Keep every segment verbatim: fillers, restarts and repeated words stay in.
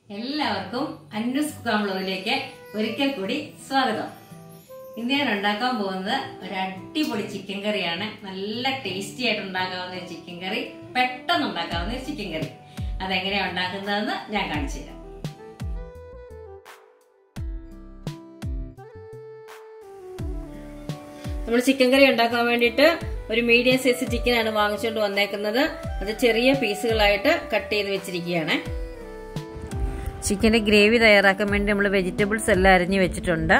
എല്ലാവർക്കും അന്നൂസ് കുക്ക് വ്ലോഗിലേക്ക് ഒരിക്കൽ കൂടി സ്വാഗതം. ഇന്ന് ഞാൻ ഉണ്ടാക്കാൻ പോകുന്നത് ഒരു അടിപൊളി ചിക്കൻ കറിയാണ്. നല്ല ടേസ്റ്റി ആയിട്ട് ഉണ്ടാക്കാവുന്ന ഒരു ചിക്കൻ കറി, പെട്ടെന്ന് ഉണ്ടാക്കാവുന്ന ഒരു ചിക്കൻ കറി. അതെങ്ങനെയാണ് ഉണ്ടാക്കുന്നതെന്ന് ഞാൻ കാണിച്ചു തരാം. നമ്മൾ ചിക്കൻ കറി ഉണ്ടാക്കാൻ വേണ്ടിയിട്ട് ഒരു മീഡിയം സൈസ് ചിക്കനാണ് വാങ്ങിച്ചുകൊണ്ട് വന്നേക്കുന്നത്. അത് ചെറിയ പീസുകളായിട്ട് കട്ട് ചെയ്ത് വെച്ചിരിക്കുകയാണ്. ചിക്കൻ്റെ ഗ്രേവി തയ്യാറാക്കാൻ വേണ്ടി നമ്മൾ വെജിറ്റബിൾസ് എല്ലാം അരിഞ്ഞ് വെച്ചിട്ടുണ്ട്.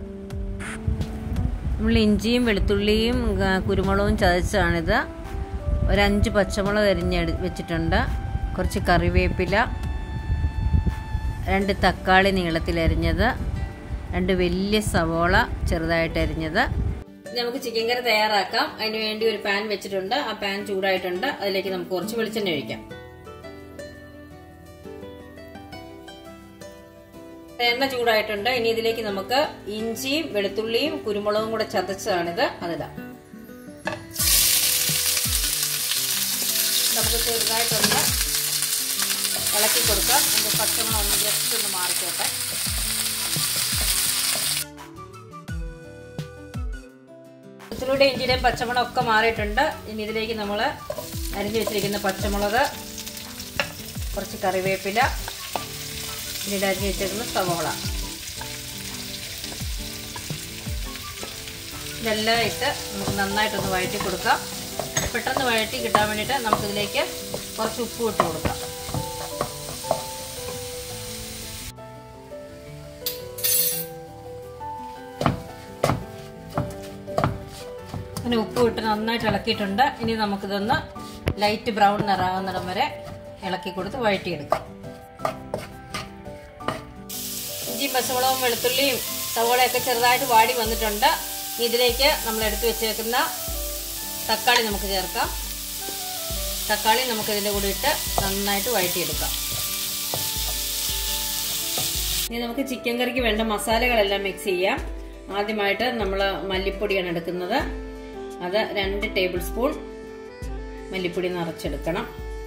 നമ്മൾ ഇഞ്ചിയും വെളുത്തുള്ളിയും കുരുമുളകും ചതച്ചാണിത്. ഒരു അഞ്ച് പച്ചമുളക് അരിഞ്ഞ് വെച്ചിട്ടുണ്ട്. കുറച്ച് കറിവേപ്പില, രണ്ട് തക്കാളി നീളത്തിൽ അരിഞ്ഞത്, രണ്ട് വലിയ സവോള ചെറുതായിട്ട് അരിഞ്ഞത്. നമുക്ക് ചിക്കൻ കറി തയ്യാറാക്കാം. അതിന് വേണ്ടി ഒരു പാൻ വെച്ചിട്ടുണ്ട്. ആ പാൻ ചൂടായിട്ടുണ്ട്. അതിലേക്ക് നമുക്ക് കുറച്ച് വെളിച്ചെണ്ണ ഒഴിക്കാം. എണ്ണ ചൂടായിട്ടുണ്ട്. ഇനി ഇതിലേക്ക് നമുക്ക് ഇഞ്ചിയും വെളുത്തുള്ളിയും കുരുമുളകും കൂടെ ചതച്ചതാണിത്, അതിടാം. നമുക്ക് ചെറുതായിട്ടൊന്ന് ഇളക്കി കൊടുക്കാം. അതിന്റെ പച്ചമണം ഒന്ന് ജസ്റ്റ് ഒന്ന് മാറിക്കോട്ടെ. വെളുത്തുള്ളിയുടെ ഇഞ്ചിയുടെയും പച്ചമണം ഒക്കെ മാറിയിട്ടുണ്ട്. ഇനി ഇതിലേക്ക് നമ്മൾ അരിഞ്ഞു വെച്ചിരിക്കുന്ന പച്ചമുളക്, കുറച്ച് കറിവേപ്പില, പിന്നീട് അരിഞ്ഞ് വെച്ചിരിക്കുന്ന സവോള, ഇതെല്ലാം ഇട്ട് നമുക്ക് നന്നായിട്ടൊന്ന് വഴറ്റി കൊടുക്കാം. പെട്ടെന്ന് വഴറ്റി കിട്ടാൻ വേണ്ടിയിട്ട് നമുക്കിതിലേക്ക് കുറച്ച് ഉപ്പ് ഇട്ട് കൊടുക്കാം. അങ്ങനെ ഉപ്പ് ഇട്ട് നന്നായിട്ട് ഇളക്കിയിട്ടുണ്ട്. ഇനി നമുക്കിതൊന്ന് ലൈറ്റ് ബ്രൗൺ നിറാവുന്നിടം വരെ ഇളക്കി കൊടുത്ത് വഴറ്റിയെടുക്കാം. ഇഞ്ചിയും പച്ചമുളകും വെളുത്തുള്ളിയും സവോളയൊക്കെ ചെറുതായിട്ട് വാടി വന്നിട്ടുണ്ട്. ഇതിലേക്ക് നമ്മൾ എടുത്തു വെച്ചേക്കുന്ന തക്കാളി നമുക്ക് ചേർക്കാം. തക്കാളി നമുക്ക് ഇതിൻ്റെ കൂടെ ഇട്ട് നന്നായിട്ട് വഴറ്റിയെടുക്കാം. ഇനി നമുക്ക് ചിക്കൻ കറിക്ക് വേണ്ട മസാലകളെല്ലാം മിക്സ് ചെയ്യാം. ആദ്യമായിട്ട് നമ്മൾ മല്ലിപ്പൊടിയാണ് എടുക്കുന്നത്. അത് രണ്ട് ടേബിൾ സ്പൂൺ മല്ലിപ്പൊടി നിറച്ചെടുക്കണം.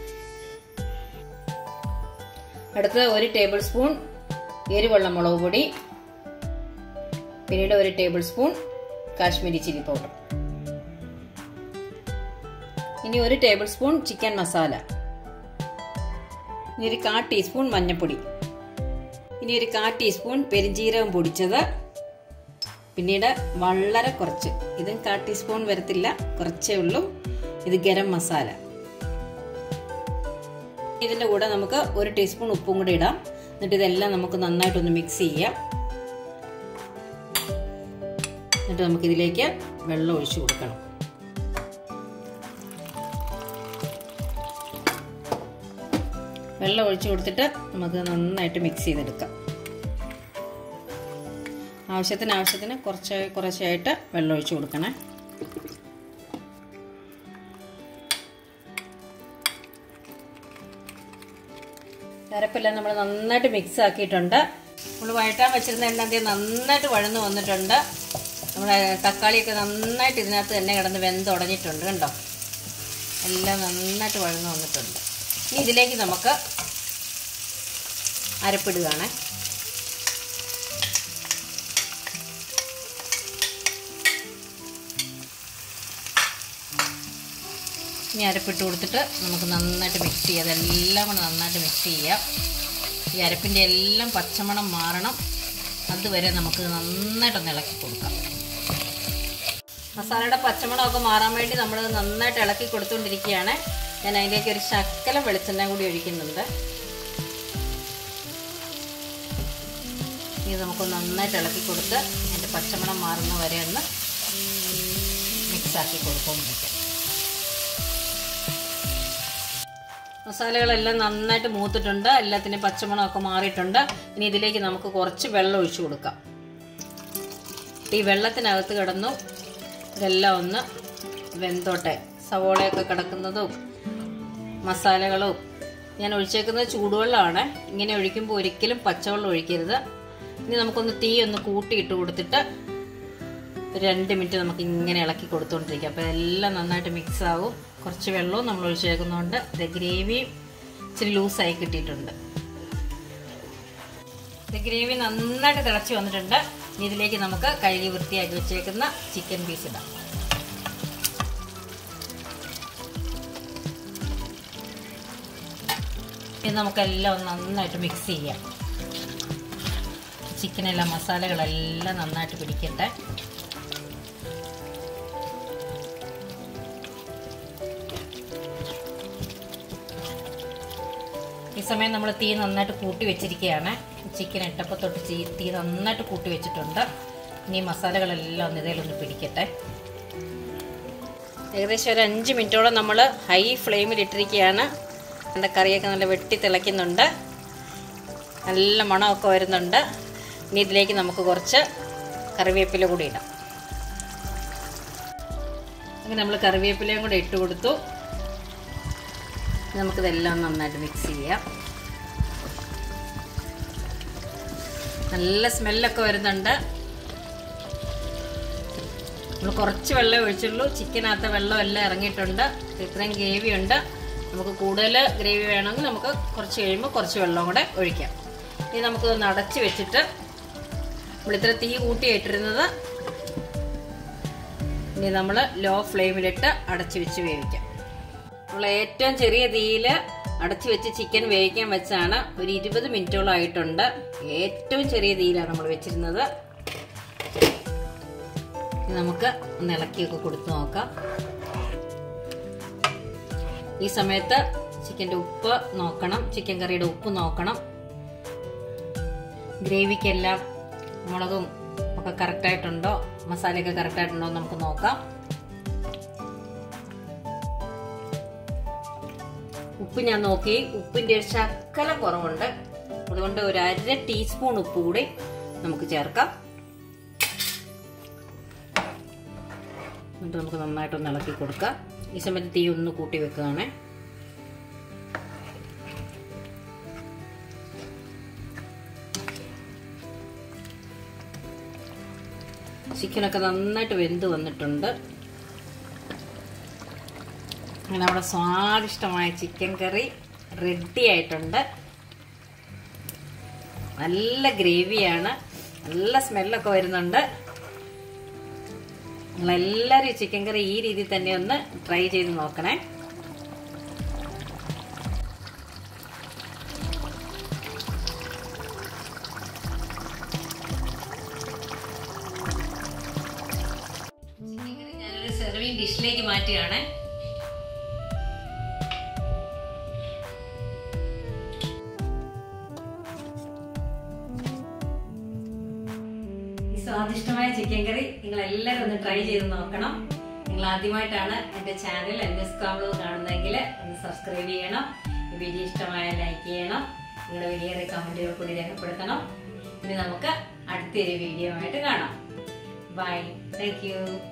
അടുത്ത് ഒരു ടേബിൾ സ്പൂൺ എരിവുള്ള മുളക് പൊടി, പിന്നീട് ഒരു tablespoon Kashmiri chilli powder, ഇനി ഒരു ടേബിൾ സ്പൂൺ ചിക്കൻ മസാല, ഇനി ഒരു കാ ടീസ്പൂൺ മഞ്ഞൾപ്പൊടി, ഇനി ഒരു കാ ടീസ്പൂൺ പെരിഞ്ജീരകം പൊടിച്ചത്, പിന്നീട് വളരെ കുറച്ച്, ഇതും കാ ടീസ്പൂൺ വരത്തില്ല, കുറച്ചേ ഉള്ളൂ, ഇത് ഗരം മസാല. ഇതിൻ്റെ കൂടെ നമുക്ക് ഒരു ടീസ്പൂൺ ഉപ്പും കൂടി ഇടാം. എന്നിട്ട് ഇതെല്ലാം നമുക്ക് നന്നായിട്ടൊന്ന് മിക്സ് ചെയ്യാം. എന്നിട്ട് നമുക്കിതിലേക്ക് വെള്ളം ഒഴിച്ചു കൊടുക്കണം. വെള്ളം ഒഴിച്ചു കൊടുത്തിട്ട് നമുക്ക് നന്നായിട്ട് മിക്സ് ചെയ്തെടുക്കാം. ആവശ്യത്തിന് ആവശ്യത്തിന് കുറച്ച് കുറച്ചായിട്ട് വെള്ളം ഒഴിച്ചു കൊടുക്കണേ. അരപ്പെല്ലാം നമ്മൾ നന്നായിട്ട് മിക്സ് ആക്കിയിട്ടുണ്ട്. നമ്മൾ വഴറ്റാൻ വെച്ചിരുന്ന എണ്ണ എന്തെങ്കിലും നന്നായിട്ട് വഴന്ന് വന്നിട്ടുണ്ട്. നമ്മുടെ തക്കാളിയൊക്കെ നന്നായിട്ട് ഇതിനകത്ത് തന്നെ കിടന്ന് വെന്തുടഞ്ഞിട്ടുണ്ട്. കണ്ടോ, എല്ലാം നന്നായിട്ട് വഴന്ന് വന്നിട്ടുണ്ട്. ഇനി ഇതിലേക്ക് നമുക്ക് അരപ്പിടുകയാണ്. ഇനി അരപ്പിട്ട് കൊടുത്തിട്ട് നമുക്ക് നന്നായിട്ട് മിക്സ് ചെയ്യാം. അതെല്ലാം കൂടെ നന്നായിട്ട് മിക്സ് ചെയ്യാം. ഈ അരപ്പിൻ്റെ എല്ലാം പച്ചമണം മാറണം, അതുവരെ നമുക്ക് നന്നായിട്ടൊന്ന് ഇളക്കി കൊടുക്കാം. മസാലയുടെ പച്ചമണമൊക്കെ മാറാൻ വേണ്ടി നമ്മൾ നന്നായിട്ട് ഇളക്കി കൊടുത്തുകൊണ്ടിരിക്കുകയാണ്. ഞാൻ അതിലേക്ക് ഒരു ശകലം വെളിച്ചെണ്ണ കൂടി ഒഴിക്കുന്നുണ്ട്. ഇത് നമുക്ക് നന്നായിട്ട് ഇളക്കി കൊടുത്ത് അതിൻ്റെ പച്ചമണം മാറുന്ന വരെ ഒന്ന് മിക്സാക്കി കൊടുക്കൊണ്ടിരിക്കാം. മസാലകളെല്ലാം നന്നായിട്ട് മൂത്തിട്ടുണ്ട്. എല്ലാത്തിനും പച്ചമണമൊക്കെ മാറിയിട്ടുണ്ട്. ഇനി ഇതിലേക്ക് നമുക്ക് കുറച്ച് വെള്ളം ഒഴിച്ചു കൊടുക്കാം. ഈ വെള്ളത്തിനകത്ത് കിടന്നു ഇതെല്ലാം ഒന്ന് വെന്തോട്ടെ. സവോളയൊക്കെ കിടക്കുന്നതും മസാലകളും. ഞാൻ ഒഴിച്ചേക്കുന്നത് ചൂടുവെള്ളമാണ്. ഇങ്ങനെ ഒഴിക്കുമ്പോൾ ഒരിക്കലും പച്ചവെള്ളം ഒഴിക്കരുത്. ഇനി നമുക്കൊന്ന് തീ ഒന്ന് കൂട്ടിയിട്ട് കൊടുത്തിട്ട് ഒരു രണ്ട് മിനിറ്റ് നമുക്ക് ഇങ്ങനെ ഇളക്കി കൊടുത്തുകൊണ്ടിരിക്കാം. അപ്പോൾ എല്ലാം നന്നായിട്ട് മിക്സ് ആവും. കുറച്ച് വെള്ളവും നമ്മൾ ഒഴിച്ചേക്കുന്നതുകൊണ്ട് ഇത് ഗ്രേവിയും ഇച്ചിരി ലൂസായി കിട്ടിയിട്ടുണ്ട്. ഗ്രേവി നന്നായിട്ട് തിളച്ച് വന്നിട്ടുണ്ട്. ഇനി ഇതിലേക്ക് നമുക്ക് കഴുകി വൃത്തിയാക്കി വെച്ചേക്കുന്ന ചിക്കൻ പീസ് ഇടാം. ഇത് നമുക്കെല്ലാം ഒന്ന് നന്നായിട്ട് മിക്സ് ചെയ്യാം. ചിക്കനെല്ലാം മസാലകളെല്ലാം നന്നായിട്ട് പിടിക്കട്ടെ. ഈ സമയം നമ്മൾ തീ നന്നായിട്ട് കൂട്ടി വെച്ചിരിക്കുകയാണ്. ചിക്കൻ ഇട്ടപ്പോൾ തൊട്ട് തീ നന്നായിട്ട് കൂട്ടി വെച്ചിട്ടുണ്ട്. ഇനി മസാലകളെല്ലാം ഒന്ന് ഇതിലൊന്ന് പിടിക്കട്ടെ. ഏകദേശം ഒരു അഞ്ച് മിനിറ്റോളം നമ്മൾ ഹൈ ഫ്ലെയിമിൽ ഇട്ടിരിക്കുകയാണ്. എൻ്റെ കറിയൊക്കെ നല്ല വെട്ടി തിളയ്ക്കുന്നുണ്ട്. നല്ല മണമൊക്കെ വരുന്നുണ്ട്. ഇനി ഇതിലേക്ക് നമുക്ക് കുറച്ച് കറിവേപ്പില കൂടി ഇടാം. അങ്ങനെ നമ്മൾ കറിവേപ്പിലയും കൂടെ ഇട്ട് കൊടുത്തു. നമുക്കിതെല്ലാം നന്നായിട്ട് മിക്സ് ചെയ്യാം. നല്ല സ്മെല്ലൊക്കെ വരുന്നുണ്ട്. നമ്മൾ കുറച്ച് വെള്ളം ഒഴിച്ചുള്ളൂ. ചിക്കനകത്ത് വെള്ളം എല്ലാം ഇറങ്ങിയിട്ടുണ്ട്. ഇത്രയും ഗ്രേവി ഉണ്ട്. നമുക്ക് കൂടുതൽ ഗ്രേവി വേണമെങ്കിൽ നമുക്ക് കുറച്ച് കഴിയുമ്പോൾ കുറച്ച് വെള്ളം കൂടെ ഒഴിക്കാം. ഇനി നമുക്കിതൊന്ന് അടച്ച് വെച്ചിട്ട് നമ്മളിത്ര തീ കൂട്ടിയിട്ടിരുന്നത് ഇനി നമ്മൾ ലോ ഫ്ലെയിമിലിട്ട് അടച്ച് വെച്ച് വേവിക്കാം. നമ്മൾ ഏറ്റവും ചെറിയ തീയിൽ അടച്ചു വെച്ച് ചിക്കൻ വേവിക്കാൻ വെച്ചാണ്. ഒരു ഇരുപത് മിനിറ്റോളം ആയിട്ടുണ്ട്. ഏറ്റവും ചെറിയ തീയിലാണ് നമ്മൾ വെച്ചിരുന്നത്. നമുക്ക് ഒന്ന് ഇളക്കിയൊക്കെ കൊടുത്തു നോക്കാം. ഈ സമയത്ത് ചിക്കൻ്റെ ഉപ്പ് നോക്കണം. ചിക്കൻ കറിയുടെ ഉപ്പ് നോക്കണം. ഗ്രേവിക്കെല്ലാം മുളകും ഒക്കെ കറക്റ്റായിട്ടുണ്ടോ, മസാലയൊക്കെ കറക്റ്റായിട്ടുണ്ടോ എന്ന് നമുക്ക് നോക്കാം. ഉപ്പ് ഞാൻ നോക്കി. ഉപ്പിന്റെ ഒരു ശകലം കുറവുണ്ട്. അതുകൊണ്ട് ഒരു അര ടീസ്പൂൺ ഉപ്പ് കൂടി നമുക്ക് ചേർക്കാം. എന്നിട്ട് നമുക്ക് നന്നായിട്ടൊന്ന് ഇളക്കി കൊടുക്കാം. ഈ സമയത്ത് തീ ഒന്ന് കൂട്ടി വെക്കുകയാണ്. ചിക്കനൊക്കെ നന്നായിട്ട് വെന്ത് വന്നിട്ടുണ്ട്. അങ്ങനെ നമ്മുടെ സ്വാദിഷ്ടമായ ചിക്കൻ കറി റെഡി ആയിട്ടുണ്ട്. നല്ല ഗ്രേവിയാണ്. നല്ല സ്മെല്ലൊക്കെ വരുന്നുണ്ട്. നിങ്ങളെല്ലാവരും ഈ ചിക്കൻ കറി ഈ രീതിയിൽ തന്നെ ഒന്ന് ട്രൈ ചെയ്ത് നോക്കണേ. ചിക്കൻ കറി ഞാനൊരു സെർവിങ് ഡിഷിലേക്ക് മാറ്റുകയാണ്. സ്വാദിഷ്ടമായ ചിക്കൻ കറി നിങ്ങൾ എല്ലാവരും ഒന്ന് ട്രൈ ചെയ്ത് നോക്കണം. നിങ്ങൾ ആദ്യമായിട്ടാണ് എൻ്റെ ചാനൽ എൻ എസ് കാവ്ലോ കാണുന്നതെങ്കിൽ ഒന്ന് സബ്സ്ക്രൈബ് ചെയ്യണം. ഈ വീഡിയോ ഇഷ്ടമായ ലൈക്ക് ചെയ്യണം. നിങ്ങളുടെ വലിയ കമന്റുകൾ കൂടി രേഖപ്പെടുത്തണം. ഇനി നമുക്ക് അടുത്തൊരു വീഡിയോ ആയിട്ട് കാണാം. ബൈ. Thank U.